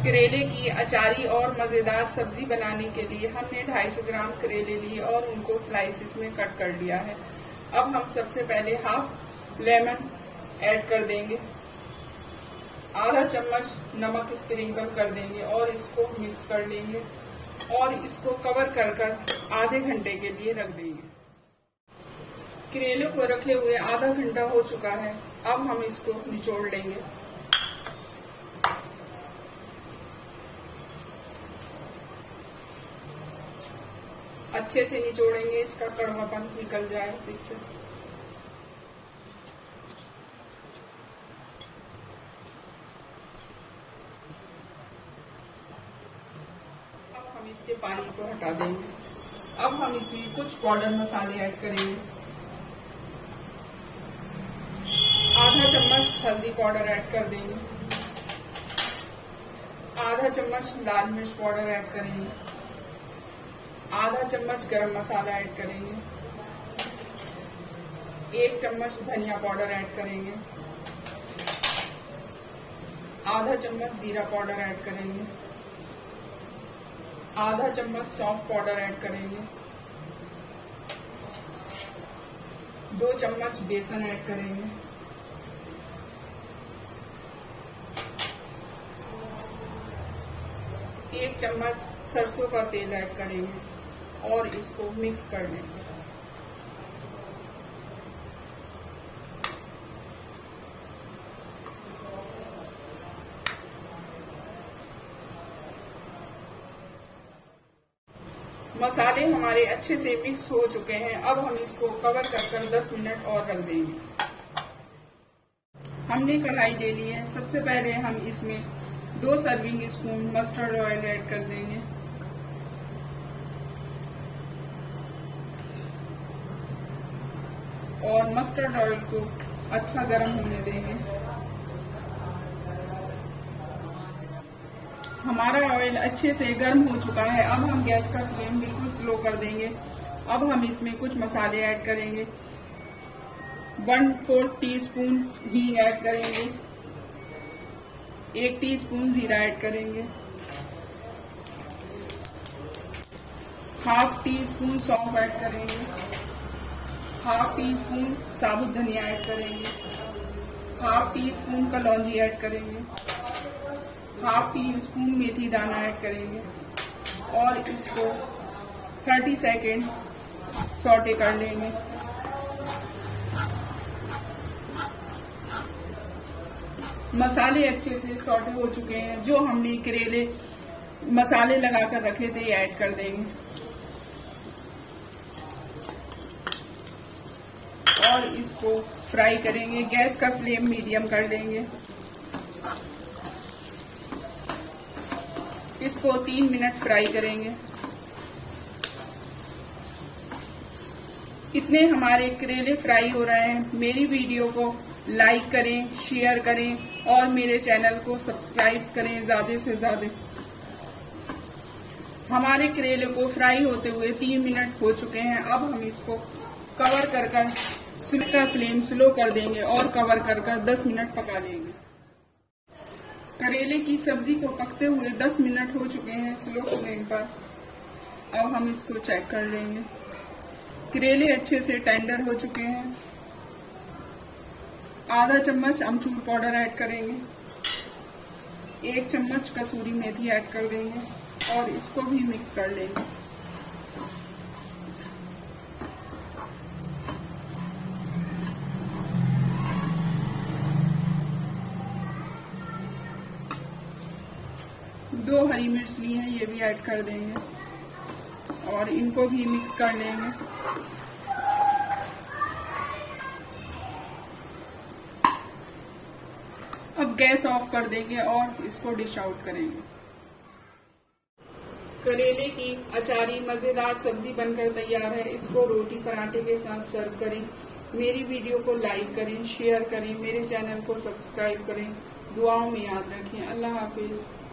करेले की अचारी और मजेदार सब्जी बनाने के लिए हमने 250 ग्राम करेले लिए और उनको स्लाइसिस में कट कर लिया है। अब हम सबसे पहले हाफ लेमन ऐड कर देंगे, आधा चम्मच नमक स्प्रिंकल कर देंगे और इसको मिक्स कर लेंगे और इसको कवर कर आधे घंटे के लिए रख देंगे। करेले को रखे हुए आधा घंटा हो चुका है। अब हम इसको निचोड़ लेंगे। अच्छे से निचोड़ेंगे, इसका कड़वापन निकल जाए जिससे। अब हम इसके पानी को हटा देंगे। अब हम इसमें कुछ पाउडर मसाले ऐड करेंगे। आधा चम्मच हल्दी पाउडर ऐड कर देंगे, आधा चम्मच लाल मिर्च पाउडर ऐड करेंगे, आधा चम्मच गरम मसाला ऐड करेंगे, 1 चम्मच धनिया पाउडर ऐड करेंगे, आधा चम्मच जीरा पाउडर ऐड करेंगे, आधा चम्मच सौंफ पाउडर ऐड करेंगे, 2 चम्मच बेसन ऐड करेंगे, एक चम्मच सरसों का तेल ऐड करेंगे और इसको मिक्स कर लेंगे। मसाले हमारे अच्छे से मिक्स हो चुके हैं। अब हम इसको कवर कर 10 मिनट और रख देंगे। हमने कढ़ाई ले ली है। सबसे पहले हम इसमें 2 serving spoon mustard oil add कर देंगे और मस्टर्ड ऑयल को अच्छा गर्म होने देंगे। हमारा ऑयल अच्छे से गर्म हो चुका है। अब हम गैस का फ्लेम बिल्कुल स्लो कर देंगे। अब हम इसमें कुछ मसाले ऐड करेंगे। 1/4 टीस्पून हींग ऐड करेंगे, 1 टीस्पून जीरा ऐड करेंगे, ½ टीस्पून सौंफ ऐड करेंगे, ½ टीस्पून साबुत धनिया ऐड करेंगे, ½ टीस्पून कलौंजी ऐड करेंगे, ½ टीस्पून मेथी दाना ऐड करेंगे और इसको 30 सेकेंड सौटे कर लेंगे। मसाले अच्छे से सौटे हो चुके हैं। जो हमने करेले मसाले लगाकर रखे थे ऐड कर देंगे और इसको फ्राई करेंगे। गैस का फ्लेम मीडियम कर लेंगे। इसको 3 मिनट फ्राई करेंगे। कितने हमारे करेले फ्राई हो रहे हैं। मेरी वीडियो को लाइक करें, शेयर करें और मेरे चैनल को सब्सक्राइब करें ज्यादा से ज्यादा। हमारे करेले को फ्राई होते हुए 3 मिनट हो चुके हैं। अब हम इसको कवर कर इसका फ्लेम स्लो कर देंगे और कवर कर 10 मिनट पका लेंगे। करेले की सब्जी को पकते हुए 10 मिनट हो चुके हैं स्लो फ्लेम पर। अब हम इसको चेक कर लेंगे। करेले अच्छे से टेंडर हो चुके हैं। आधा चम्मच अमचूर पाउडर ऐड करेंगे, 1 चम्मच कसूरी मेथी ऐड कर देंगे और इसको भी मिक्स कर लेंगे। दो हरी मिर्च ली है, ये भी ऐड कर देंगे और इनको भी मिक्स कर लेंगे। अब गैस ऑफ कर देंगे और इसको डिश आउट करेंगे। करेले की अचारी मजेदार सब्जी बनकर तैयार है। इसको रोटी पराठे के साथ सर्व करें। मेरी वीडियो को लाइक करें, शेयर करें, मेरे चैनल को सब्सक्राइब करें। दुआओं में याद रखें। अल्लाह हाफिज।